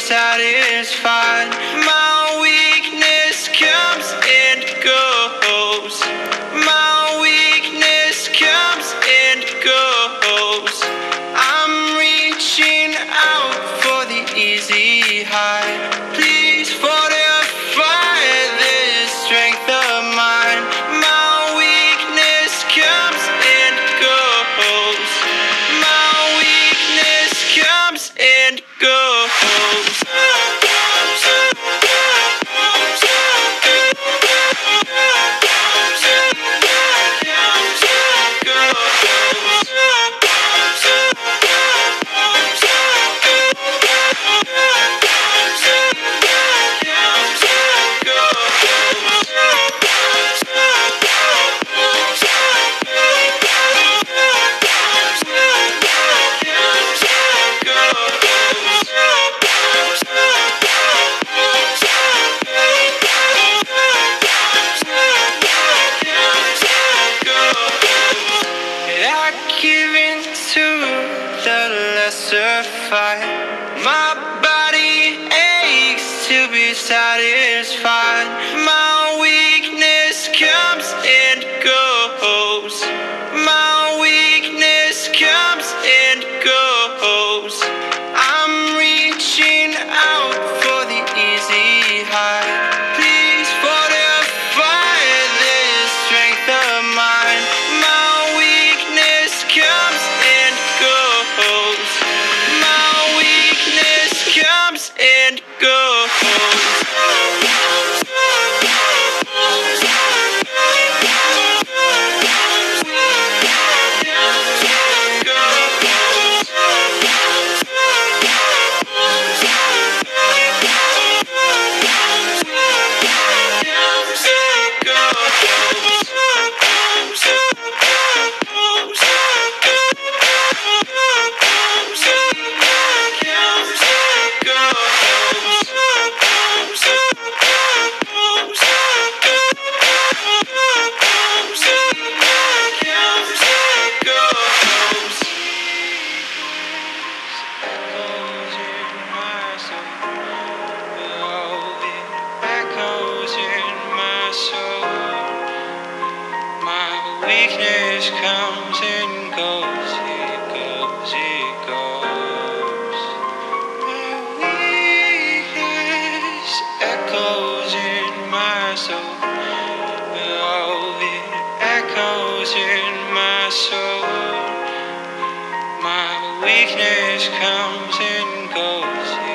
satisfied. My weakness comes and goes. My weakness comes and goes. I'm reaching out for the easy high. Please fortify this strength of mine. My weakness comes and goes. My weakness comes and goes. Given to the lesser fight. My body aches to be satisfied. My weakness comes and goes. My weakness comes and goes. I'm reaching out for the easy high. Please fortify this strength of mine. My weakness comes and goes. My weakness comes and goes. Weakness comes and goes, it goes, it goes. My weakness echoes in my soul. Oh, it echoes in my soul. My weakness comes and goes.